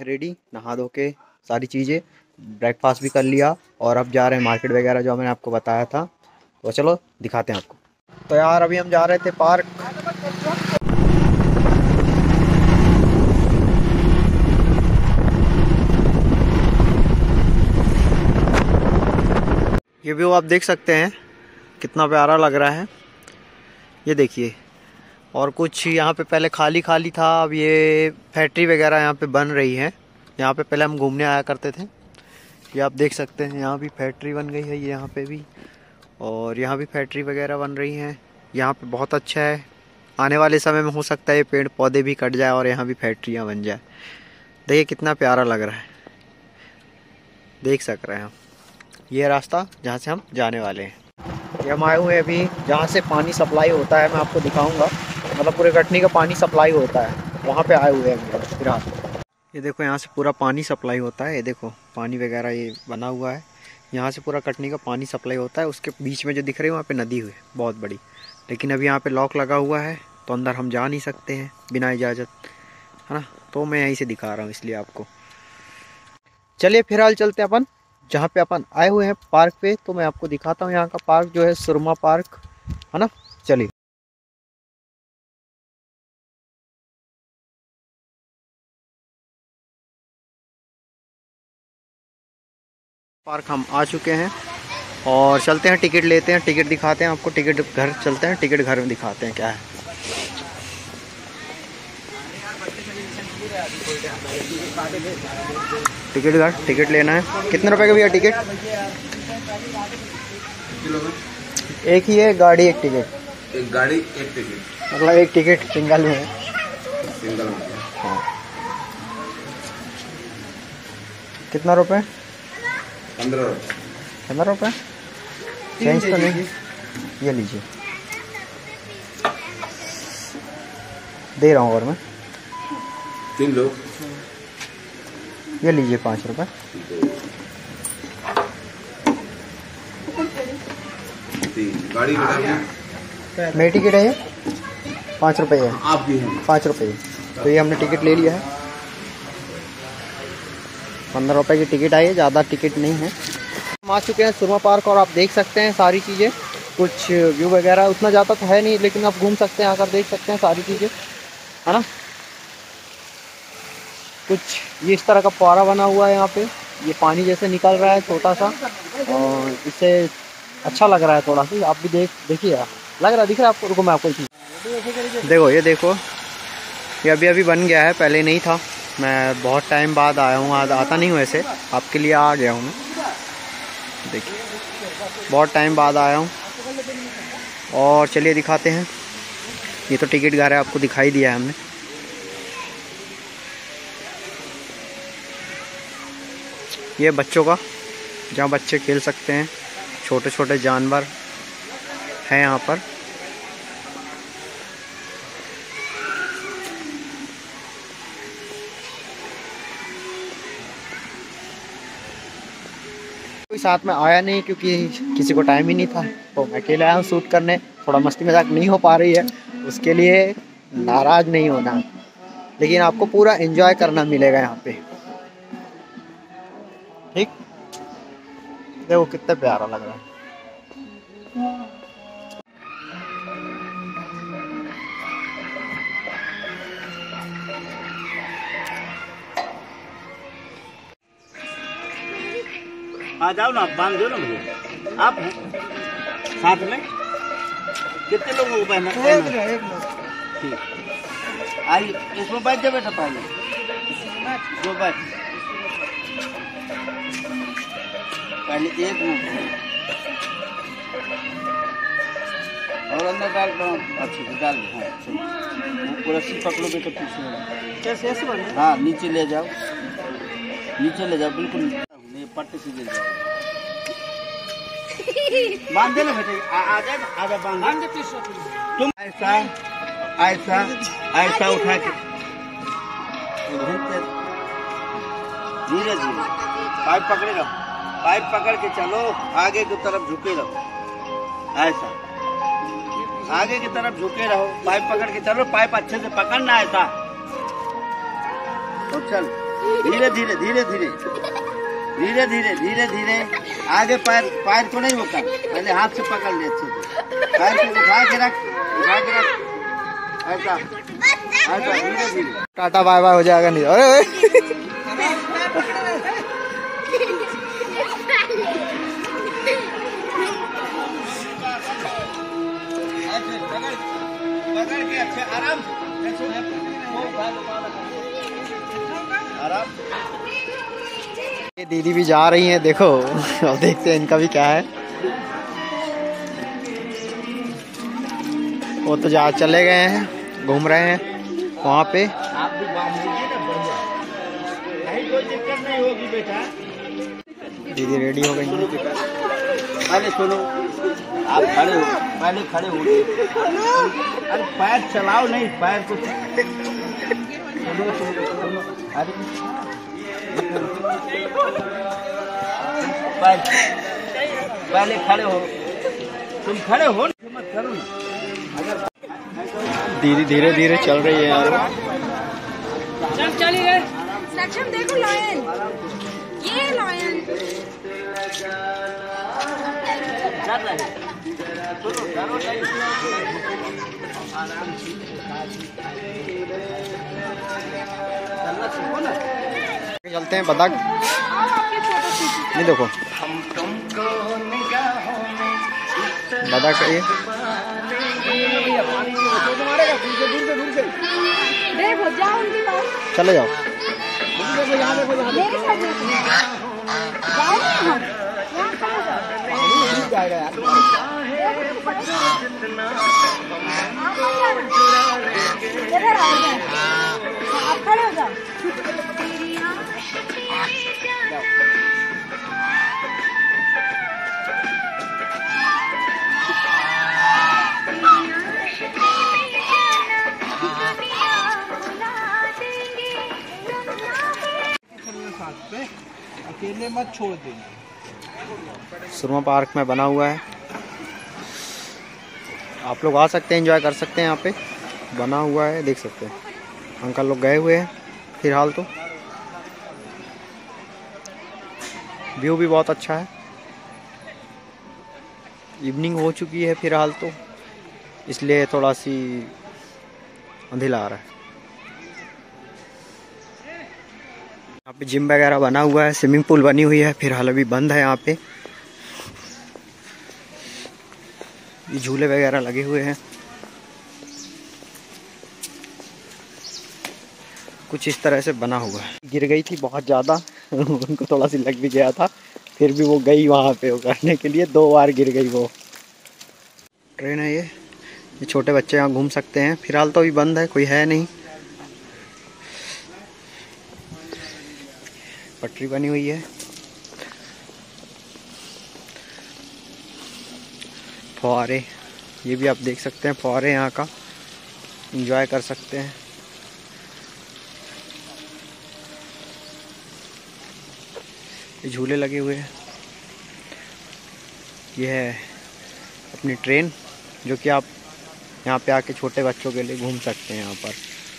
हैं रेडी, नहा धो के सारी चीज़ें, ब्रेकफास्ट भी कर लिया और अब जा रहे हैं मार्केट वगैरह जो मैंने आपको बताया था। तो चलो दिखाते हैं आपको। तो यार अभी हम जा रहे थे पार्क। ये व्यू आप देख सकते हैं कितना प्यारा लग रहा है, ये देखिए। और कुछ यहाँ पे पहले खाली खाली था, अब ये फैक्ट्री वगैरह यहाँ पे बन रही है। यहाँ पे पहले हम घूमने आया करते थे। ये आप देख सकते हैं यहाँ भी फैक्ट्री बन गई है, ये यहाँ पे भी, और यहाँ भी फैक्ट्री वगैरह बन रही हैं। यहाँ पे बहुत अच्छा है, आने वाले समय में हो सकता है ये पेड़ पौधे भी कट जाए और यहाँ भी फैक्ट्रियाँ बन जाए। देखिए कितना प्यारा लग रहा है, देख सक रहे हैं हम। ये रास्ता जहाँ से हम जाने वाले हैं। ये हम आए हुए हैं अभी जहाँ से पानी सप्लाई होता है, मैं आपको दिखाऊंगा। मतलब पूरे कटनी का पानी सप्लाई होता है, वहाँ पे आए हुए हैं फिलहाल। ये देखो यहाँ से पूरा पानी सप्लाई होता है, ये देखो पानी वगैरह ये बना हुआ है। यहाँ से पूरा कटनी का पानी सप्लाई होता है। उसके बीच में जो दिख रही है वहाँ पे नदी हुई है बहुत बड़ी, लेकिन अभी यहाँ पे लॉक लगा हुआ है तो अंदर हम जा नहीं सकते हैं बिना इजाज़त, है ना। तो मैं यहीं से दिखा रहा हूँ इसलिए आपको। चलिए फिलहाल चलते हैं अपन जहाँ पे अपन आए हुए हैं पार्क पे। तो मैं आपको दिखाता हूँ यहाँ का पार्क जो है, सुरमा पार्क, है ना। चलिए पार्क हम आ चुके हैं और चलते हैं, टिकट लेते हैं, टिकट दिखाते हैं आपको। टिकट घर चलते हैं, टिकट घर में दिखाते हैं क्या है। टिकट घर, टिकट लेना है। कितने रुपए का भैया टिकट? एक ही है गाड़ी, एक टिकट। एक गाड़ी एक टिकट, मतलब एक टिकट सिंगल में है। सिंगल में। हाँ। कितना रुपए? 15 रुपये। 15 रुपये चेंज तो नहीं? ये लीजिए, दे रहा हूँ और मैं 3 लोग। ये लीजिए 5 रुपये। गाड़ी मेरी टिकट है ये 5 रुपये है। आप भी हैं 5 रुपये। तो ये हमने टिकट ले लिया है, 15 रुपये की टिकट आई है, ज़्यादा टिकट नहीं है। हम आ चुके हैं सुरमा पार्क और आप देख सकते हैं सारी चीज़ें। कुछ व्यू वगैरह उतना ज़्यादा तो है नहीं, लेकिन आप घूम सकते हैं, आकर देख सकते हैं सारी चीज़ें, है ना। कुछ ये इस तरह का फुहारा बना हुआ है यहाँ पे, ये पानी जैसे निकल रहा है छोटा सा, और इससे अच्छा लग रहा है थोड़ा सा। आप भी देखिए, लग रहा दिख रहा है आपको? रुको मैं आपको देखो, ये देखो, ये अभी अभी बन गया है, पहले नहीं था। मैं बहुत टाइम बाद आया हूँ, आता नहीं हूँ ऐसे, आपके लिए आ गया हूँ मैं। देखिए बहुत टाइम बाद आया हूँ। और चलिए दिखाते हैं। ये तो टिकट घर है, आपको दिखाई दिया है हमने। ये बच्चों का, जहाँ बच्चे खेल सकते हैं, छोटे छोटे जानवर हैं यहाँ पर। कोई साथ में आया नहीं क्योंकि किसी को टाइम ही नहीं था, तो मैं अकेले आया हूँ शूट करने। थोड़ा मस्ती मजाक नहीं हो पा रही है, उसके लिए नाराज़ नहीं होना, लेकिन आपको पूरा एंजॉय करना मिलेगा यहाँ पे, ठीक। देखो कितना प्यारा लग रहा है। आ जाओ ना, आप बांध दो ना मुझे। आप हैं साथ में? कितने लोगों को पहना? ठीक, आइए इसमें बैठ जाए बेटा, पहले जो बैठ, पहले एक मिनट और अंदर डाल दो, अच्छे से डाल दो। हाँ पूरा सीट पकड़ो बेटा, पीछे कैसे ऐसे बन? हाँ नीचे ले जाओ, नीचे ले जाओ, बिल्कुल पट्टे से ले जाओ। बांध देना बेटे, आ जाए, आजा बांध दे। तुम ऐसा ऐसा ऐसा उठा के धीरे धीरे पाइप पकड़े रहो, पाइप पकड़ के चलो, आगे की तरफ झुके रहो, ऐसा आगे की तरफ झुके रहो, पाइप पकड़ के चलो, पाइप अच्छे से पकड़ना ऐसा। तो चल धीरे धीरे धीरे धीरे धीरे धीरे धीरे धीरे आगे पैर पैर को नहीं होता, पहले हाथ से पकड़ ले अच्छे से, पैर को उठा के रख ऐसा ऐसा धीरे धीरे। टाटा बाय बाय हो जाएगा नहीं। अरे पकड़ के अच्छे आराम आराम। ये दीदी भी जा रही हैं, देखो और देखते हैं इनका भी क्या है। वो तो जा चले गए हैं, घूम रहे हैं वहाँ पे। आप भी बांध लीजिए ना, बढ़िया नहीं, कोई दिक्कत नहीं होगी बेटा। दीदी रेडी हो गई हैं। पहले सुनो, आप खड़े हो, पहले खड़े हो गए। अरे पैर चलाओ नहीं, पैर को अरे पहले खड़े हो, तुम खड़े हो मत करो ना। दीदी धीरे धीरे चल रही है यार। चल चलिए सक्षम, देखो लायन, ये लायन चल रहे सुनो, डरो नहीं, आराम से चलना सीखो ना। चलते हैं बतख। ये देखो बतख है ये। देखो जाओ उनके पास, चले जाओ। मेरे साथ जाओ ना, यहाँ खड़े इधर आओ, आप खड़े हो जाओ। अकेले मत छोड़ देना। सुरमा पार्क में बना हुआ है, आप लोग आ सकते हैं, एंजॉय कर सकते हैं। यहाँ पे बना हुआ है, देख सकते हैं। अंकल लोग गए हुए हैं फिलहाल तो। व्यू भी बहुत अच्छा है। इवनिंग हो चुकी है फिलहाल तो, इसलिए थोड़ा सी अंधेरा आ रहा है। यहाँ पे जिम वगैरह बना हुआ है, स्विमिंग पूल बनी हुई है, फिलहाल अभी बंद है यहाँ पे। ये झूले वगैरह लगे हुए हैं, कुछ इस तरह से बना हुआ है। गिर गई थी बहुत ज़्यादा उनको थोड़ा सी लग भी गया था, फिर भी वो गई वहाँ पे वो करने के लिए। 2 बार गिर गई वो। ट्रेन है ये छोटे बच्चे यहाँ घूम सकते हैं। फिलहाल तो अभी बंद है, कोई है नहीं। पटरी बनी हुई है। फुहारे, ये भी आप देख सकते हैं, फुहारे यहाँ का एंजॉय कर सकते हैं। ये झूले लगे हुए हैं। ये है अपनी ट्रेन, जो कि आप यहाँ पे आके छोटे बच्चों के लिए घूम सकते हैं यहाँ पर।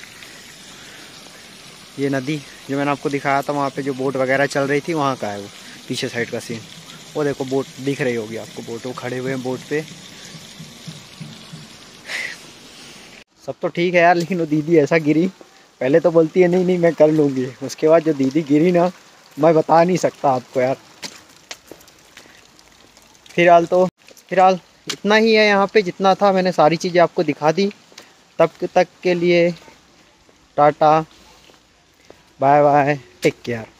ये नदी जो मैंने आपको दिखाया था, वहाँ पे जो बोट वगैरह चल रही थी, वहाँ का है वो पीछे साइड का सीन। वो देखो बोट दिख रही होगी आपको, बोट वो खड़े हुए हैं बोट पे। सब तो ठीक है यार, लेकिन वो दीदी ऐसा गिरी। पहले तो बोलती है नहीं नहीं मैं कर लूँगी, उसके बाद जो दीदी गिरी ना, मैं बता नहीं सकता आपको यार। फिलहाल इतना ही है यहाँ पे, जितना था मैंने सारी चीज़ें आपको दिखा दी। तब तक के लिए tata bye bye, take care.